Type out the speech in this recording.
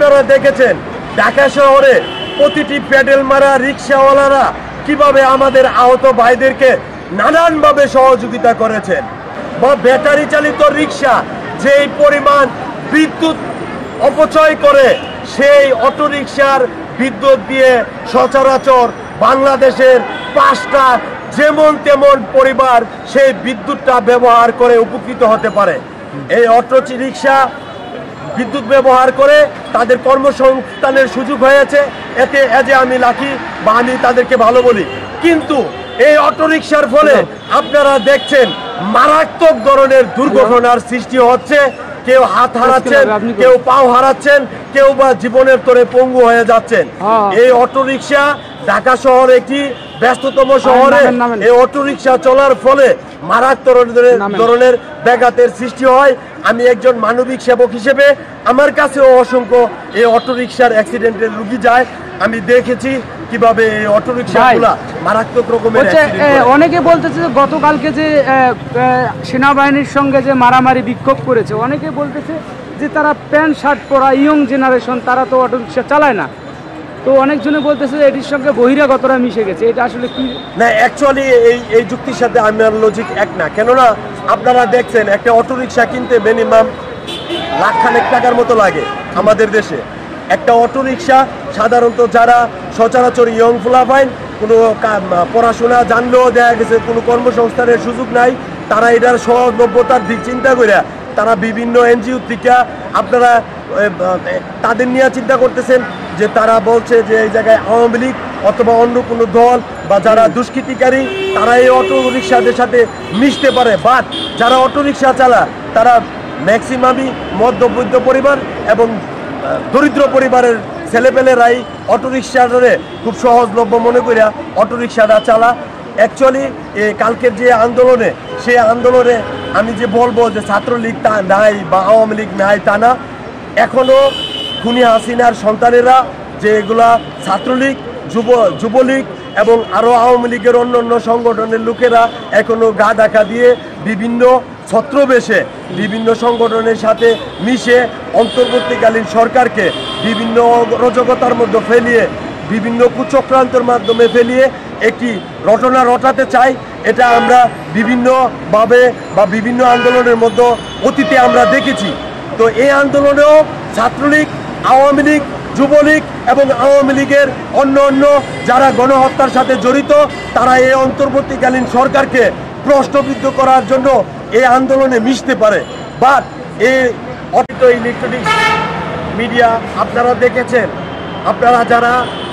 আপনারা দেখেছেন ঢাকা শহরে প্রতিটি প্যাডেল মারা রিক্সাওয়ালারা কিভাবে আমাদের আহত ভাইদেরকে নানানভাবে সহযোগিতা করেছেন। বা ব্যাটারি চালিত রিক্সা যেই পরিমাণ বিদ্যুৎ অপচয় করে, সেই অটোরিকশার বিদ্যুৎ দিয়ে সচরাচর বাংলাদেশের 5টা যেমন তেমন পরিবার সেই বিদ্যুৎটা ব্যবহার করে উপকৃত হতে পারে। এই অটো রিক্সা বিদ্যুৎ ব্যবহার করে তাদের কর্মসংস্থানের সুযোগ হয়েছে, এতে এজে আমি লাকি বা আমি তাদেরকে ভালো বলি। কিন্তু এই অটোরিকশার ফলে আপনারা দেখছেন মারাত্মক ধরনের দুর্ঘটনার সৃষ্টি হচ্ছে। কেউ হাত হারাচ্ছেন, কেউ পাও হারাচ্ছেন, কেউ বা জীবনের তোরে পঙ্গু হয়ে যাচ্ছেন। এই অটোরিকশা ঢাকা শহর একটি ব্যস্ততম শহরে এই অটোরিকশা চলার ফলে মারাত্মক ধরনের ব্যাঘাতের সৃষ্টি হয়। আমি একজন মানবিক সেবক হিসেবে আমার কাছেও অসংখ্য এই অটোরিকশার অ্যাক্সিডেন্টের রুগী যায়। আমি দেখেছি কিভাবে এই অটোরিকশাগুলা মারাত্মক রকমের অনেকে বলতেছে যে গতকালকে যে সেনাবাহিনীর সঙ্গে যে মারামারি বিক্ষোভ করেছে, অনেকে বলতেছে যে তারা প্যান্ট শার্ট পরা ইয়ং জেনারেশন, তারা তো অটোরিকশা চালায় না। তো অনেকজনে বলতেছে এটির সঙ্গে বহিরাগতরা মিশে গেছে, এটা আসলে কি না? অ্যাকচুয়ালি এই যুক্তির সাথে আমার লজিক এক না। কেননা আপনারা দেখছেন একটা অটোরিকশা কিনতে মিনিমাম লাখখানেক টাকার মতো লাগে আমাদের দেশে। একটা অটোরিকশা সাধারণত যারা সচরাচর ইয়ং ফুলাফাইন, কোনো পড়াশোনা জানলেও দেখা গেছে কোনো কর্মসংস্থানের সুযোগ নাই, তারা এটার সহজলভ্যতার দিক চিন্তা করে তারা বিভিন্ন এনজিও থেকে আপনারা তাদের নিয়ে চিন্তা করতেছেন যে তারা বলছে যে এই জায়গায় আওয়ামী লীগ অথবা অন্য কোনো দল বা যারা দুষ্কৃতিকারী তারা এই অটো রিক্সাদের সাথে মিশতে পারে। বাট যারা অটোরিকশা চালায় তারা ম্যাক্সিমামই মধ্যবিত্ত পরিবার এবং দরিদ্র পরিবারের ছেলেপেলেরাই অটোরিকশারে খুব সহজলভ্য মনে করিয়া অটোরিকশাটা চালা। অ্যাকচুয়ালি কালকের যে আন্দোলনে, সেই আন্দোলনে আমি যে বলবো যে ছাত্রলীগ তা নাই বা আওয়ামী লীগ নাই তা না। এখনও খুনি হাসিনার সন্তানেরা যে এগুলা ছাত্রলীগ, যুবলীগ এবং আরও আওয়ামী লীগের অন্য সংগঠনের লোকেরা এখনও গা ঢাকা দিয়ে বিভিন্ন ছত্রবেশে বিভিন্ন সংগঠনের সাথে মিশে অন্তর্বর্তীকালীন সরকারকে বিভিন্ন অরাজকতার মধ্যে ফেলিয়ে, বিভিন্ন কুচক্রান্তের মাধ্যমে ফেলিয়ে একটি রটনা রটাতে চাই। এটা আমরা বিভিন্নভাবে বা বিভিন্ন আন্দোলনের মধ্যে অতীতে আমরা দেখেছি। তো এই আন্দোলনেও ছাত্রলীগ, আওয়ামী লীগ, যুবলীগ এবং আওয়ামী লীগের অন্য যারা গণহত্যার সাথে জড়িত তারা এই অন্তর্বর্তীকালীন সরকারকে প্রশ্নবিদ্ধ করার জন্য এই আন্দোলনে মিশতে পারে। বাট এই ইলেকট্রনিক্স মিডিয়া আপনারা দেখেছেন, আপনারা যারা